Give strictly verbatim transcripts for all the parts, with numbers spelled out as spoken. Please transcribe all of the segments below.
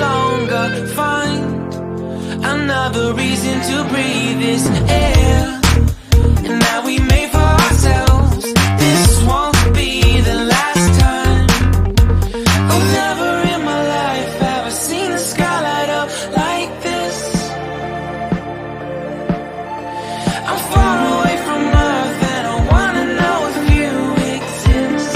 longer find another reason to breathe this air. And now we made for ourselves. This won't be the last time. Oh, never in my life have I seen the sky light up like this. I'm far away from Earth and I wanna know if you exist.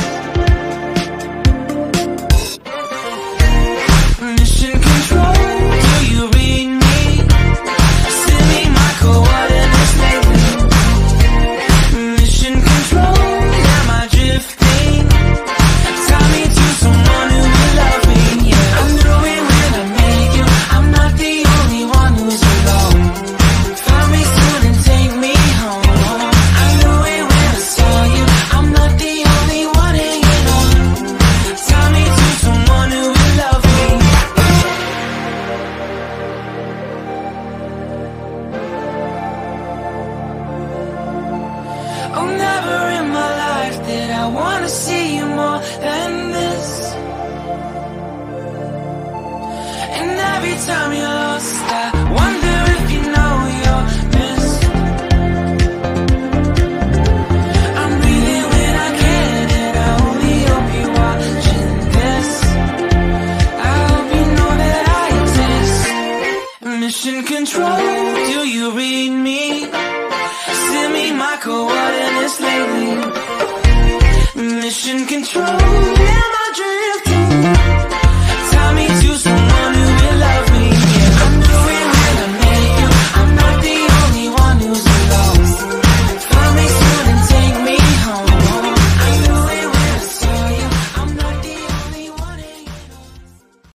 Mission control, do you read me? Send me my coordinates lately. Mission control, am I drifting? Tie me to someone who will love me, yeah. I knew it when I met you, I'm not the only one who's alone. Find me soon and take me home. I knew it when I saw you, I'm not the only one hanging on. Tie me to someone who will love me. Oh, never in my life did I wanna see you more than this. And every time you